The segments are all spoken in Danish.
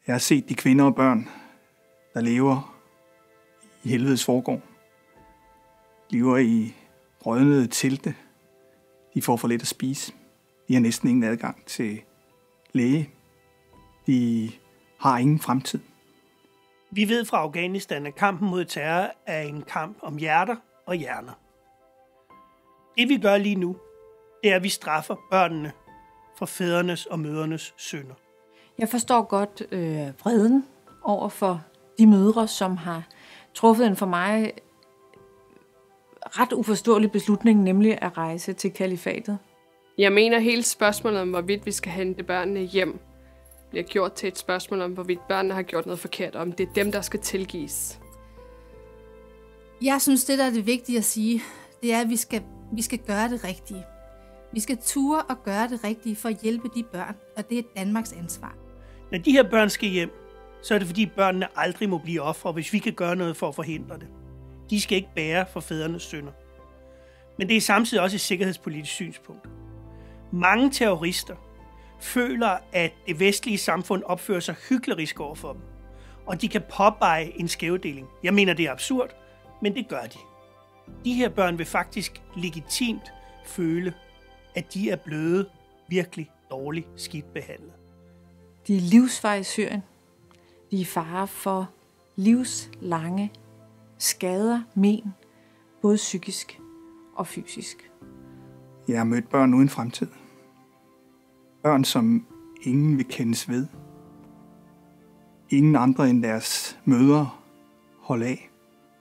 Jeg har set de kvinder og børn, der lever i helvedes forgård. Lever i rådnede telte. De får for lidt at spise. De har næsten ingen adgang til læge. De har ingen fremtid. Vi ved fra Afghanistan, at kampen mod terror er en kamp om hjerter og hjerner. Det vi gør lige nu, det er, at vi straffer børnene for fædrenes og mødrenes synder. Jeg forstår godt vreden over for de mødre, som har truffet en for mig ret uforståelig beslutning, nemlig at rejse til kalifatet. Jeg mener, hele spørgsmålet om, hvorvidt vi skal hente børnene hjem, bliver gjort til et spørgsmål om, hvorvidt børnene har gjort noget forkert, om det er dem, der skal tilgives. Jeg synes, det der er det vigtige at sige, det er, at vi skal gøre det rigtige. Vi skal ture og gøre det rigtige for at hjælpe de børn, og det er Danmarks ansvar. Når de her børn skal hjem, så er det fordi børnene aldrig må blive ofre, hvis vi kan gøre noget for at forhindre det. De skal ikke bære for fædrenes synder. Men det er samtidig også et sikkerhedspolitisk synspunkt. Mange terrorister føler, at det vestlige samfund opfører sig hyklerisk over for dem, og de kan påveje en skævdeling. Jeg mener, det er absurd, men det gør de. De her børn vil faktisk legitimt føle, at de er blevet virkelig dårligt skidt behandlet. De er livsfarlige i Syrien. De er i fare for livslange skader, men, både psykisk og fysisk. Jeg har mødt børn uden fremtid. Børn, som ingen vil kendes ved. Ingen andre end deres mødre holde af.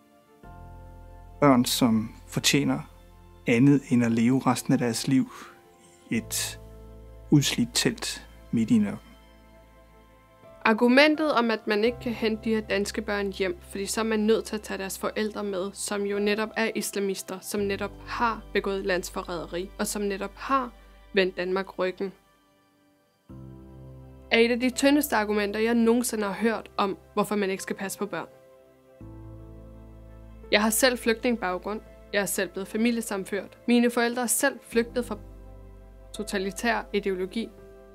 Børn, som fortjener andet end at leve resten af deres liv i et udslidt telt midt i en ørken. Argumentet om, at man ikke kan hente de her danske børn hjem, fordi så er man nødt til at tage deres forældre med, som jo netop er islamister, som netop har begået landsforræderi, og som netop har vendt Danmark ryggen, er et af de tyndeste argumenter, jeg nogensinde har hørt om, hvorfor man ikke skal passe på børn. Jeg har selv flygtningbaggrund. Jeg er selv blevet familiesamført. Mine forældre er selv flygtet fra totalitær ideologi.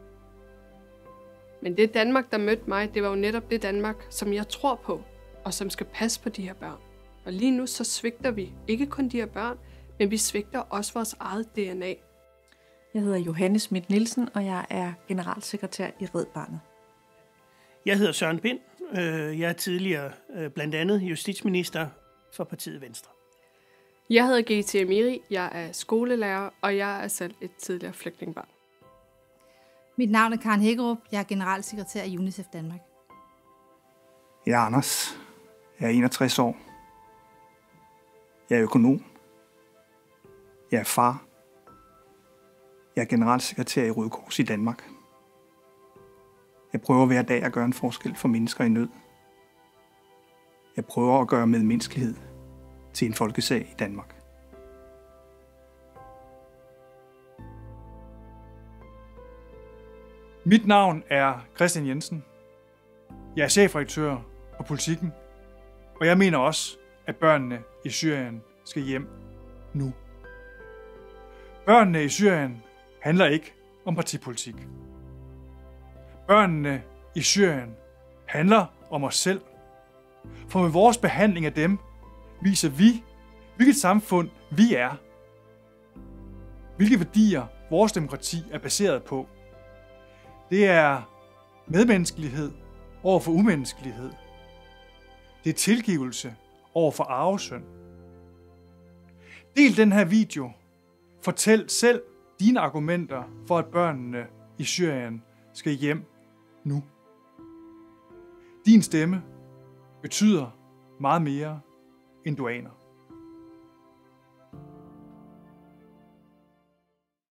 Men det Danmark, der mødte mig, det var jo netop det Danmark, som jeg tror på, og som skal passe på de her børn. Og lige nu så svigter vi ikke kun de her børn, men vi svigter også vores eget DNA. Jeg hedder Johanne Schmidt Nielsen, og jeg er generalsekretær i Red Barnet. Jeg hedder Søren Pind. Jeg er tidligere blandt andet justitsminister for partiet Venstre. Jeg hedder G.T. Amiri, jeg er skolelærer, og jeg er selv et tidligere flygtningebarn. Mit navn er Karen Hækkerup. Jeg er generalsekretær i UNICEF Danmark. Jeg er Anders. Jeg er 61 år. Jeg er økonom. Jeg er far. Jeg er generalsekretær i Røde Kors i Danmark. Jeg prøver hver dag at gøre en forskel for mennesker i nød. Jeg prøver at gøre medmenneskelighed til en folkesag i Danmark. Mit navn er Christian Jensen. Jeg er chefredaktør på Politikken, og jeg mener også, at børnene i Syrien skal hjem nu. Børnene i Syrien handler ikke om partipolitik. Børnene i Syrien handler om os selv. For med vores behandling af dem viser vi, hvilket samfund vi er. Hvilke værdier vores demokrati er baseret på. Det er medmenneskelighed over for umenneskelighed. Det er tilgivelse over for arvesynd. Del den her video. Fortæl selv dine argumenter for, at børnene i Syrien skal hjem nu. Din stemme betyder meget mere, end du aner.